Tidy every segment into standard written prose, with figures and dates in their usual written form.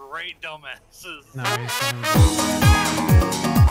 right dumbasses. Nice.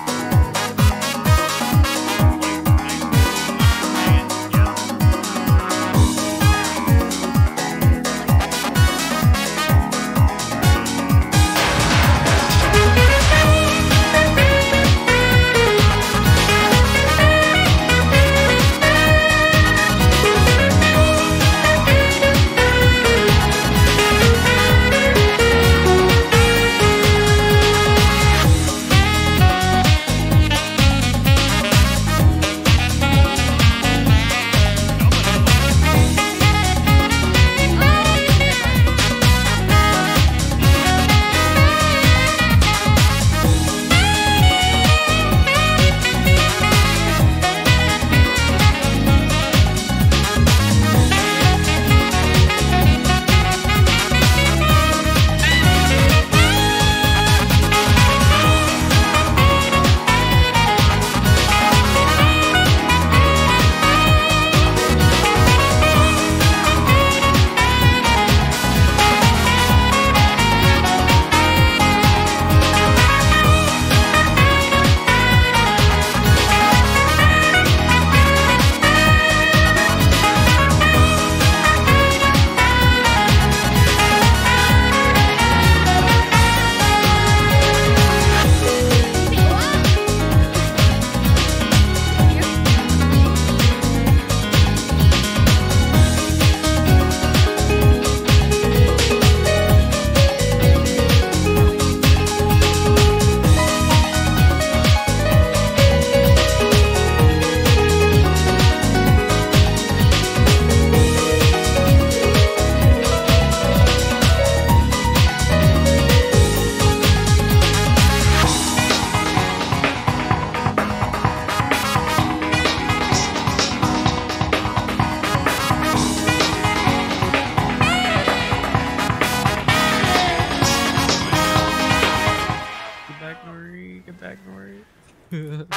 Get back, Nori.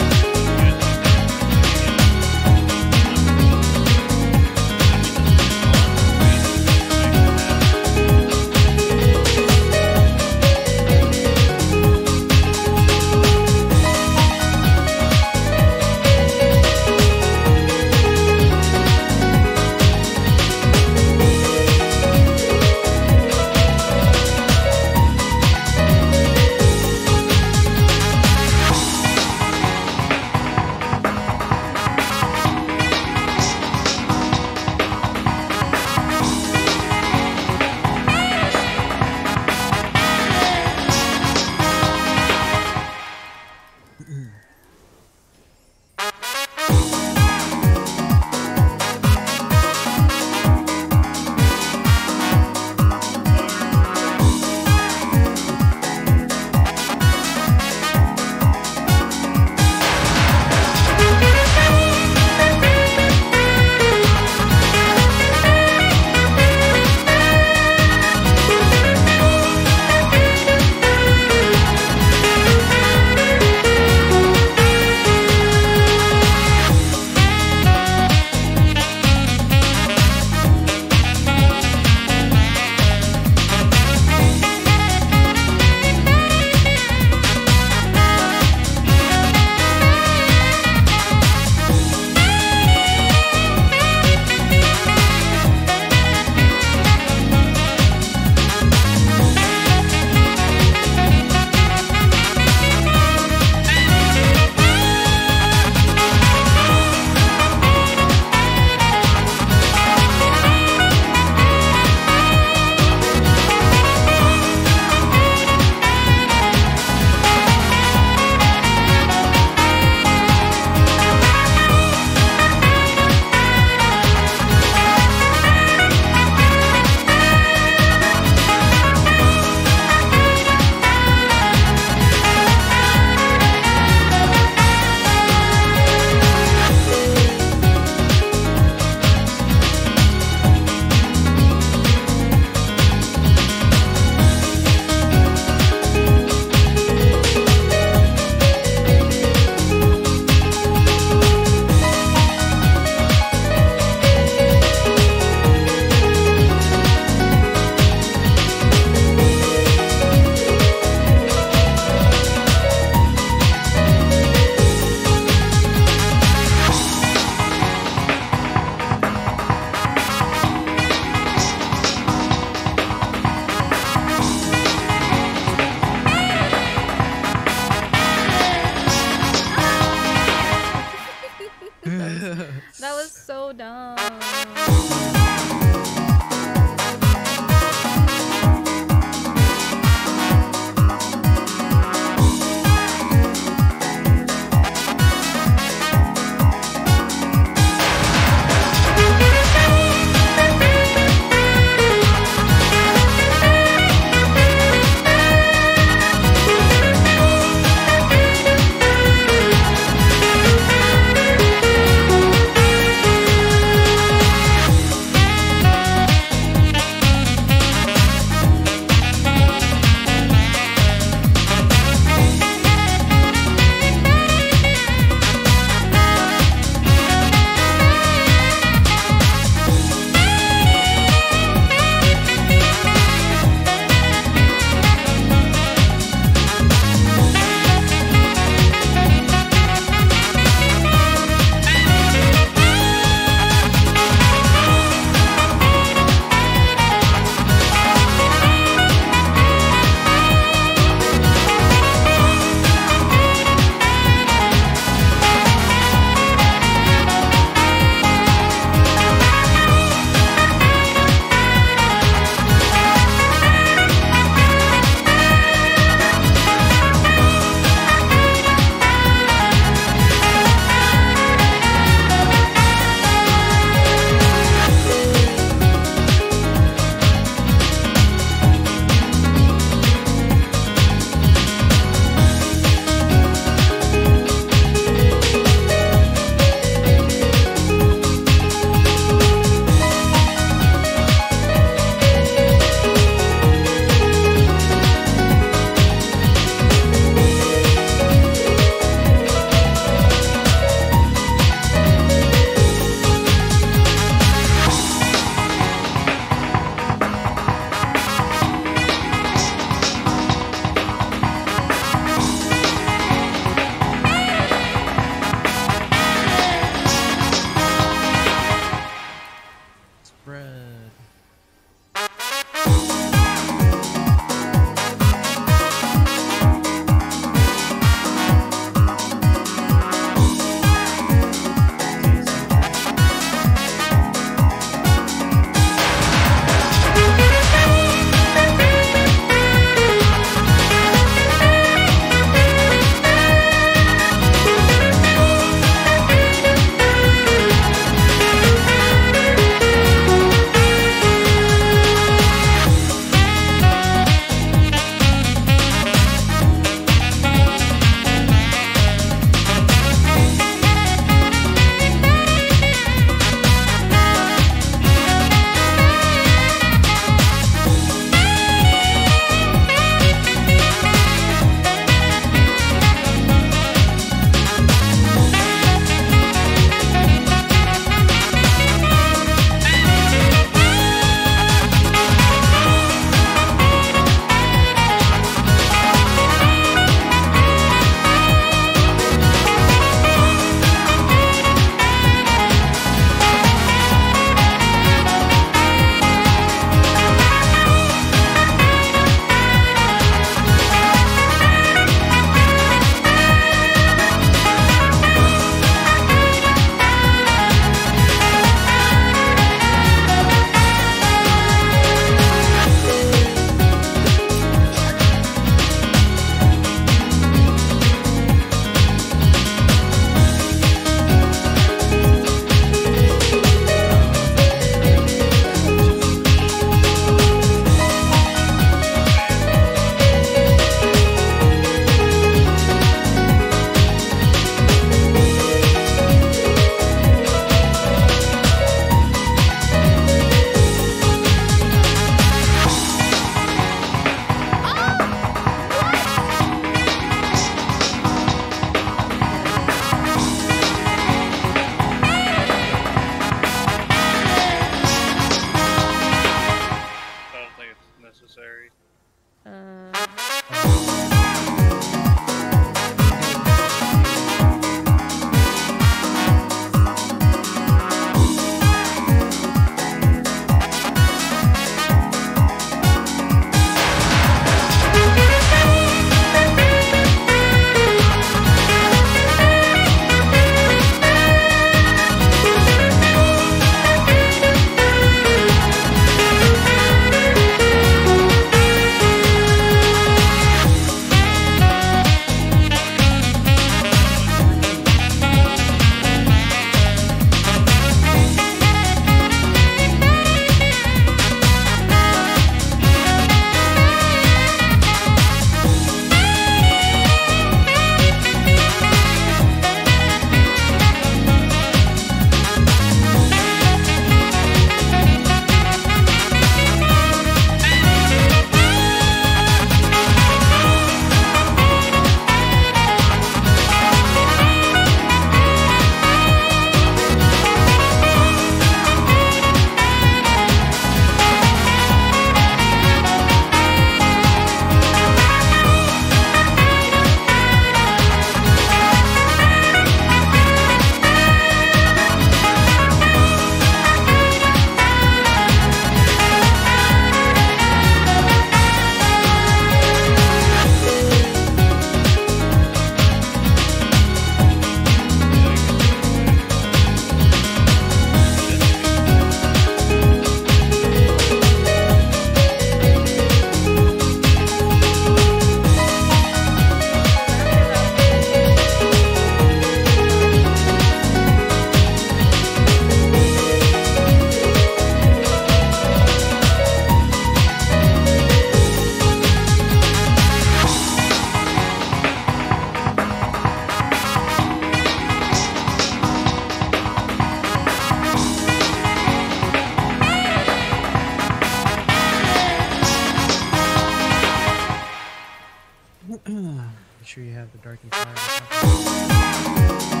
sure you have the dark and fire.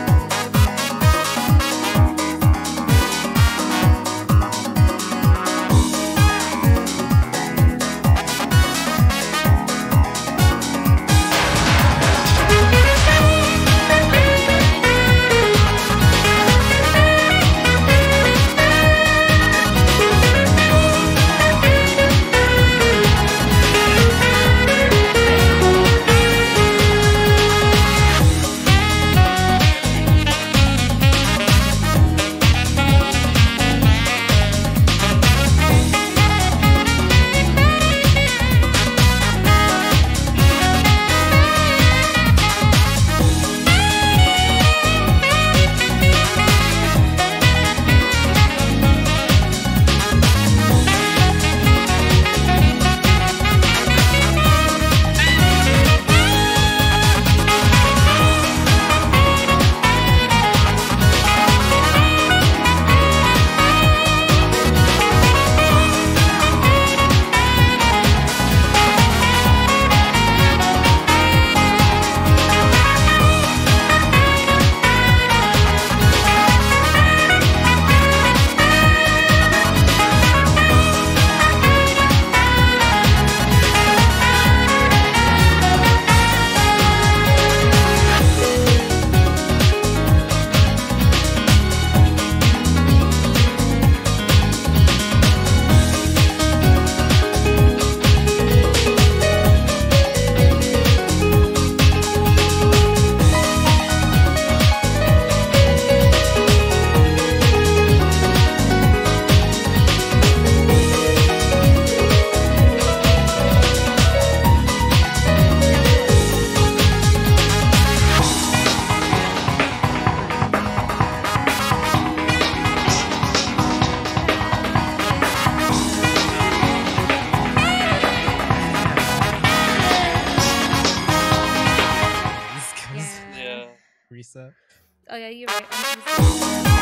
Reset. Oh yeah, you're right.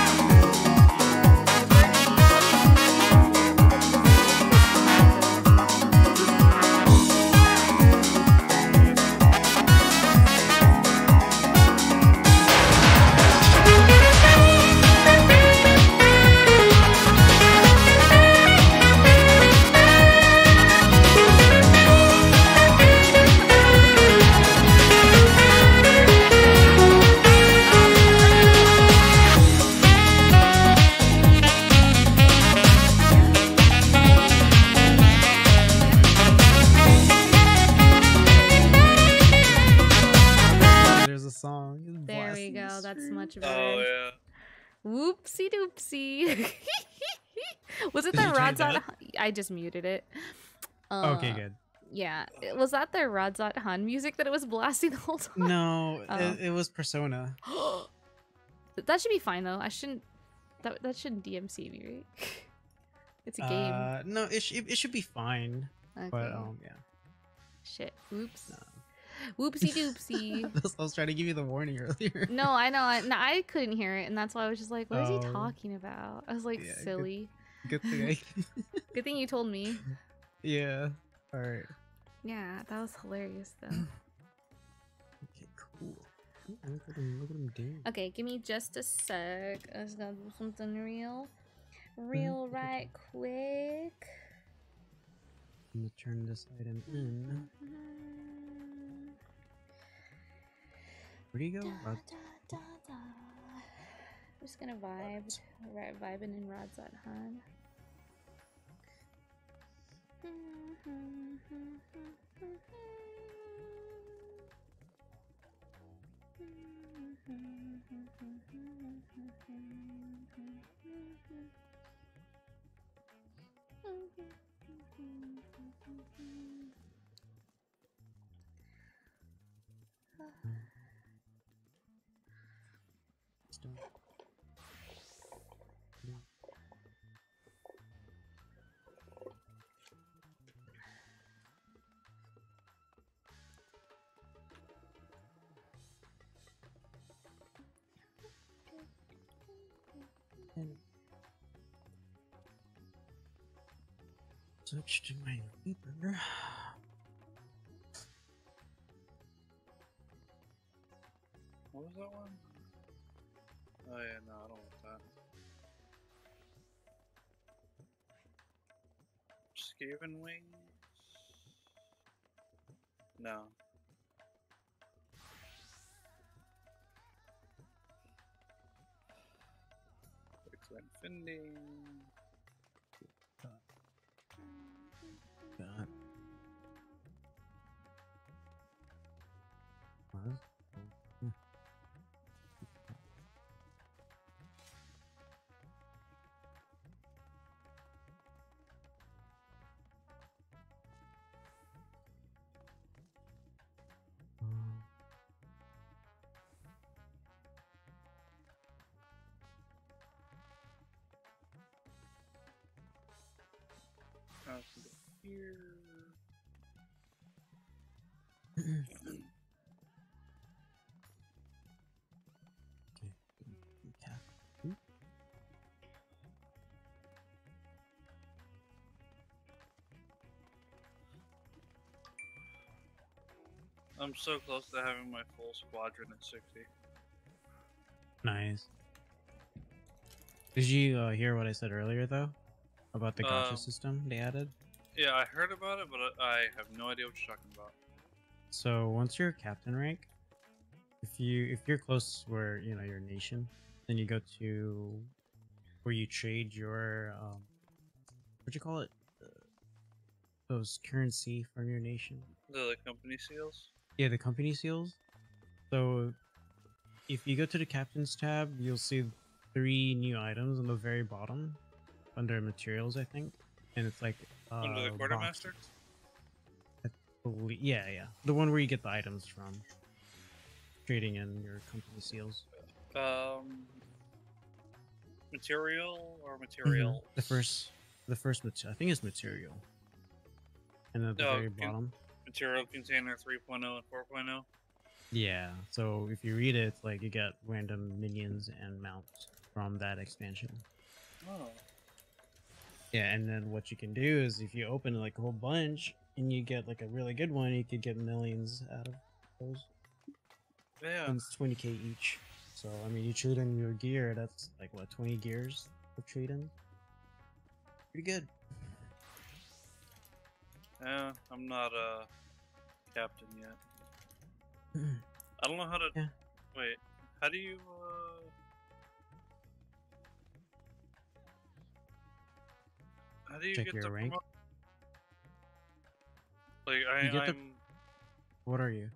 Song. There we go. That's much better. Oh yeah. Whoopsie doopsie. Was it the Radzot? I just muted it. Okay, good. Yeah. Was that the Radzot Han music that it was blasting the whole time? No, it was Persona. That should be fine though. I shouldn't. That shouldn't DMC me, right? It's a game. No, it should be fine. Okay. But yeah. Shit. Oops. No. Whoopsie doopsie. I was trying to give you the warning earlier. No, I know. I couldn't hear it, and that's why I was just like, "What is he Oh. talking about?" I was like, Yeah, "Silly." Good thing Good thing you told me. Yeah. All right. Yeah, that was hilarious though. Okay, cool. Ooh, look at him do. Okay, give me just a sec. I just gotta do something real right quick. I'm gonna turn this item in. Where do you go? I'm just gonna vibe. Right, vibing in Radzot Han. Switch to my Reaper. was that one? Oh yeah, no, I don't want that. Skaven wings? No. Excellent Finding. God. What? Hmm. I can go here. Okay. Yeah. Hmm. I'm so close to having my full squadron at 60. Nice. Did you hear what I said earlier though about the gacha system they added? Yeah, I heard about it, but I have no idea what you're talking about. So once you're captain rank, if you're close where you know your nation, then you go to where you trade your what you call it, those currency from your nation. The company seals? Yeah, the company seals. So if you go to the captain's tab, you'll see 3 new items on the very bottom under materials, I think, and it's like Under the quartermaster? Yeah, yeah, the one where you get the items from trading in your company seals. Material or materials? The first I think it's material, and at the No, very bottom. Material container 3.0 and 4.0. Yeah, so if you read it, it's like you get random minions and mounts from that expansion. Oh. Yeah, and then what you can do is if you open like a whole bunch and you get like a really good one, you could get millions out of those. Yeah. And it's 20k each. So I mean, you trade in your gear. That's like what 20 gears of trade in. Pretty good. Yeah, I'm not a captain yet. I don't know how to. Yeah. Wait, how do you? How do you Check get your the rank. Like You get I'm. What are you?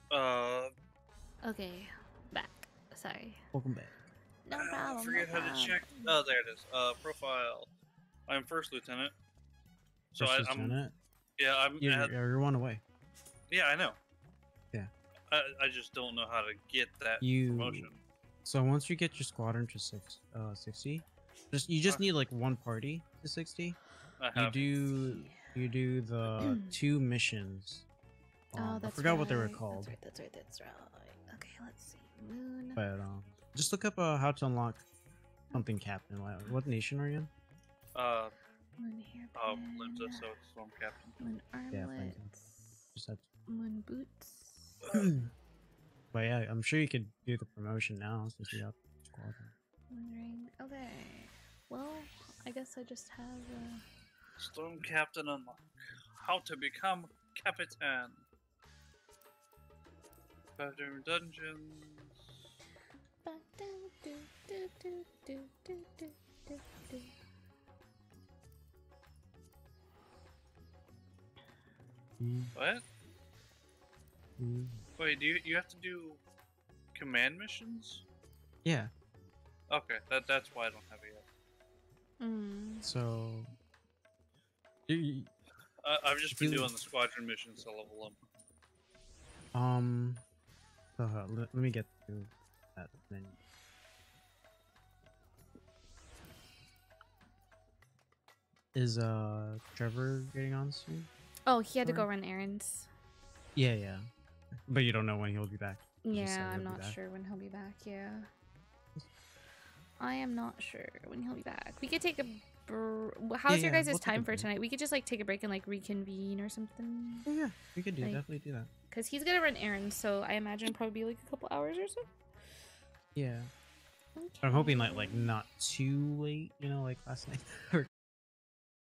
Okay, back. Sorry. Welcome back. No problem. I forget how to check. Oh, there it is. Profile. I'm first lieutenant. So First I'm. lieutenant? Yeah, I'm. You're one away. Yeah, I know. Yeah. I just don't know how to get that promotion. So once you get your squadron to 60, you just need like one party to 60. You do the 2 missions. Oh, that's I forgot right. what they were called. That's right. Okay, let's see. Moon. But just look up how to unlock something captain. What nation are you in? Moon hair. Limsa, so it's Storm Captain. Moon armlets. Just have Moon boots. But yeah, I'm sure you could do the promotion now since you got the squadron. Moon ring. Okay. Well, I guess I just have. Storm Captain unlock. How to become Capitan. Bathroom dungeons. What? Wait, do you have to do command missions? Yeah. Okay, that's why I don't have it yet. So I've just been doing the squadron missions to level up. let me get to that menu. Is Trevor getting on soon? Oh, he had to go run errands. Yeah. But you don't know when he'll be back. Yeah, I'm not sure when he'll be back. Yeah. I am not sure when he'll be back. We could take a how's your guys' time for tonight? We could just like take a break and like reconvene or something. Oh yeah, we could definitely do that. Cause he's gonna run errands, so I imagine probably like a couple hours or so. Yeah. Okay. I'm hoping like not too late, you know, like last night or